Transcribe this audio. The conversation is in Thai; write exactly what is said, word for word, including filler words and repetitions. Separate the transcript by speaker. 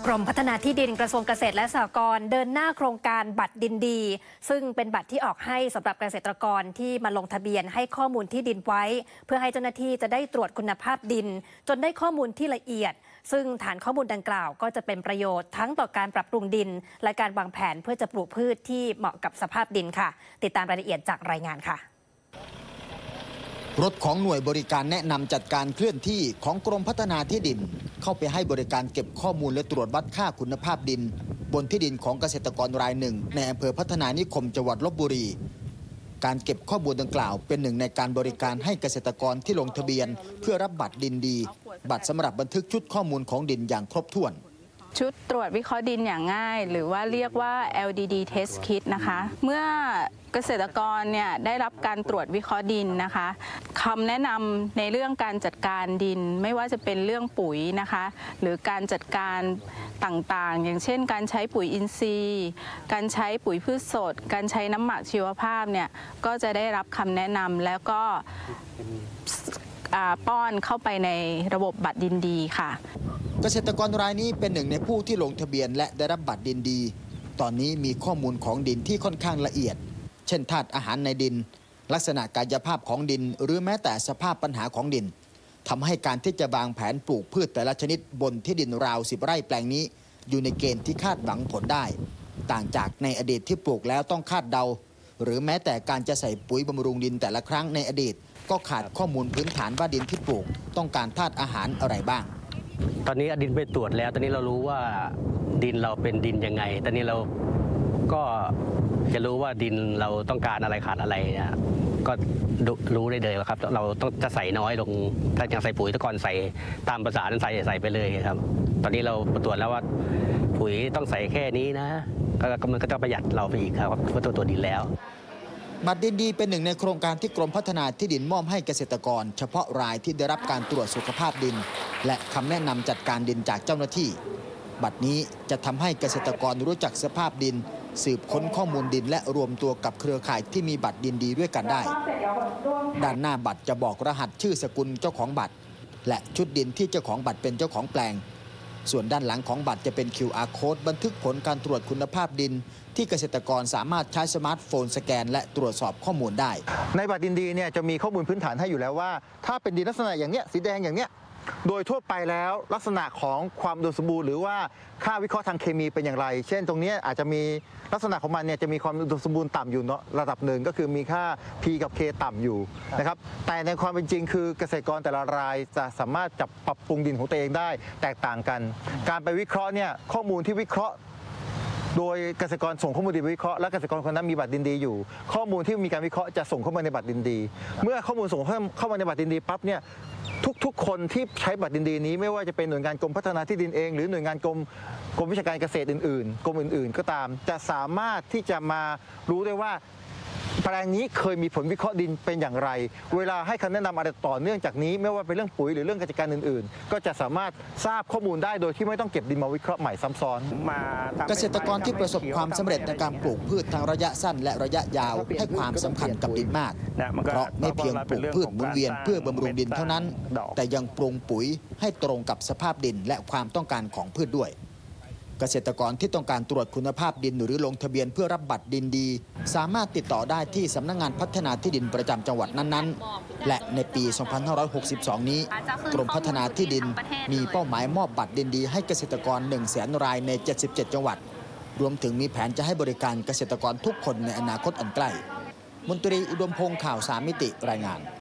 Speaker 1: กรมพัฒนาที่ดินกระทรวงเกษตรและสหกรณ์เดินหน้าโครงการบัตรดินดีซึ่งเป็นบัตรที่ออกให้สำหรับเกษตรกรที่มาลงทะเบียนให้ข้อมูลที่ดินไว้เพื่อให้เจ้าหน้าที่จะได้ตรวจคุณภาพดินจนได้ข้อมูลที่ละเอียดซึ่งฐานข้อมูลดังกล่าวก็จะเป็นประโยชน์ทั้งต่อการปรับปรุงดินและการวางแผนเพื่อจะปลูกพืชที่เหมาะกับสภาพดินค่ะติดตามรายละเอียดจากรายงานค่ะ
Speaker 2: รถของหน่วยบริการแนะนำจัดการเคลื่อนที่ของกรมพัฒนาที่ดินเข้าไปให้บริการเก็บข้อมูลและตรวจวัดค่าคุณภาพดินบนที่ดินของเกษตรกรรายหนึ่งในอำเภอพัฒนานิคมจังหวัดลพบุรีการเก็บข้อมูลดังกล่าวเป็นหนึ่งในการบริการให้เกษตรกรที่ลงทะเบียนเพื่อรับบัตรดินดีบัตรสำหรับบันทึกชุดข้อมูลของดินอย่างครบถ้วน
Speaker 3: ชุดตรวจวิเคราะห์ดินอย่างง่ายหรือว่าเรียกว่า แอล ดี ดี Test Kit นะคะเมื่อเกษตรกรเนี่ยได้รับการตรวจวิเคราะห์ดินนะคะคำแนะนำในเรื่องการจัดการดินไม่ว่าจะเป็นเรื่องปุ๋ยนะคะหรือการจัดการต่างๆอย่างเช่นการใช้ปุ๋ยอินทรีย์การใช้ปุ๋ยพืชสดการใช้น้ำหมักชีวภาพเนี่ยก็จะได้รับคำแนะนำแล้วก็ป้อนเข้าไปในระบบบัตรดินดีค่ะ
Speaker 2: เกษตรกรรายนี้เป็นหนึ่งในผู้ที่ลงทะเบียนและได้รับบัตรดินดีตอนนี้มีข้อมูลของดินที่ค่อนข้างละเอียดเช่นธาตุอาหารในดินลักษณะกายภาพของดินหรือแม้แต่สภาพปัญหาของดินทำให้การที่จะวางแผนปลูกพืชแต่ละชนิดบนที่ดินราวสิบไร่แปลงนี้อยู่ในเกณฑ์ที่คาดหวังผลได้ต่างจากในอดีตที่ปลูกแล้วต้องคาดเดาหรือแม้แต่การจะใส่ปุ๋ยบำรุงดินแต่ละครั้งในอดีตก็ขาดข้อมูลพื้นฐานว่าดินที่ปลูกต้องการธาตุอาหารอะไรบ้าง
Speaker 4: ตอนนี้ดินไปตรวจแล้วตอนนี้เรารู้ว่าดินเราเป็นดินยังไงตอนนี้เราก็จะรู้ว่าดินเราต้องการอะไรขาดอะไรเนี่ยก็รู้ได้เลยครับเราต้องจะใส่น้อยลงถ้าอย่างใส่ปุ๋ยตะกอนใส่ตามภาษาใส่ใส่ไปเลยครับตอนนี้เราตรวจแล้วว่าปุ๋ยต้องใส่แค่นี้นะก็มันก็จะประหยัดเราไปอีกครับเพราะตัวตัวดินแล้ว
Speaker 2: บัตรดินดีเป็นหนึ่งในโครงการที่กรมพัฒนาที่ดินมอบให้เกษตรกรเฉพาะรายที่ได้รับการตรวจสุขภาพดินและคำแนะนำจัดการดินจากเจ้าหน้าที่บัตรนี้จะทำให้เกษตรกรรู้จักสภาพดินสืบค้นข้อมูลดินและรวมตัวกับเครือข่ายที่มีบัตรดินดีด้วยกันได้ด้านหน้าบัตรจะบอกรหัสชื่อสกุลเจ้าของบัตรและชุดดินที่เจ้าของบัตรเป็นเจ้าของแปลงส่วนด้านหลังของบัตรจะเป็น คิว อาร์ Code บันทึกผลการตรวจคุณภาพดินที่เกษตรกรสามารถใช้สมาร์ทโฟนสแกนและตรวจสอบข้อมูลได้
Speaker 5: ในบัตรดินดีเนี่ยจะมีข้อมูลพื้นฐานให้อยู่แล้วว่าถ้าเป็นดินลักษณะอย่างเนี้ยสีแดงอย่างเนี้ยโดยทั่วไปแล้วลักษณะของความอุดมสมบูรณ์หรือว่าค่าวิเคราะห์ทางเคมีเป็นอย่างไรเช่นตรงนี้อาจจะมีลักษณะของมันเนี่ยจะมีความอุดมสมบูรณ์ต่ำอยู่ระดับหนึ่งก็คือมีค่า P กับ K ต่ำอยู่นะครับแต่ในความเป็นจริงคือเกษตรกรแต่ละรายจะสามารถจับปรับปรุงดินของตัวเองได้แตกต่างกันการไปวิเคราะห์เนี่ยข้อมูลที่วิเคราะห์โดยเกษตรกรส่งข้อมูลดินวิเคราะห์และเกษตรกรคนนั้นมีบัตรดินดีอยู่ข้อมูลที่มีการวิเคราะห์จะส่งเข้ามาในบัตรดินดีเมื่อข้อมูลส่งเข้ามาในบัตรดินดีปั๊บเนี่ยทุกๆคนที่ใช้บัตรดินดีนี้ไม่ว่าจะเป็นหน่วยงานกรมพัฒนาที่ดินเองหรือหน่วยงานกรมกรมวิชาการเกษตรอื่นๆกรมอื่นๆก็ตามจะสามารถที่จะมารู้ได้ว่าแปลงนี้เคยมีผลวิเคราะห์ดินเป็นอย่างไรเวลาให้คำแนะนำอะไรต่อเนื่องจากนี้ไม่ว่าเป็นเรื่องปุ๋ยหรือเรื่องกิจการอื่นๆก็จะสามารถทราบข้อมูลได้โดยที่ไม่ต้องเก็บดินมาวิเคราะห์ใหม่ซ้ำซ้อน
Speaker 2: เกษตรกรที่ประสบความสำเร็จในการปลูกพืชทั้งระยะสั้นและระยะยาวให้ความสำคัญกับดินมากเพราะไม่เพียงปลูกพืชหมุนเวียนเพื่อบำรุงดินเท่านั้นแต่ยังปรุงปุ๋ยให้ตรงกับสภาพดินและความต้องการของพืชด้วยเกษตรกรที่ต้องการตรวจคุณภาพดินหรือลงทะเบียนเพื่อรับบัตรดินดีสามารถติดต่อได้ที่สำนักงานพัฒนาที่ดินประจำจังหวัดนั้นๆและในปี สองพันห้าร้อยหกสิบสอง นี้กรมพัฒนาที่ดินมีเป้าหมายมอบบัตรดินดีให้เกษตรกร หนึ่งแสน รายใน เจ็ดสิบเจ็ด จังหวัดรวมถึงมีแผนจะให้บริการเกษตรกรทุกคนในอนาคตอันใกล้มนตรีอุดมพงษ์ข่าวสามมิติรายงาน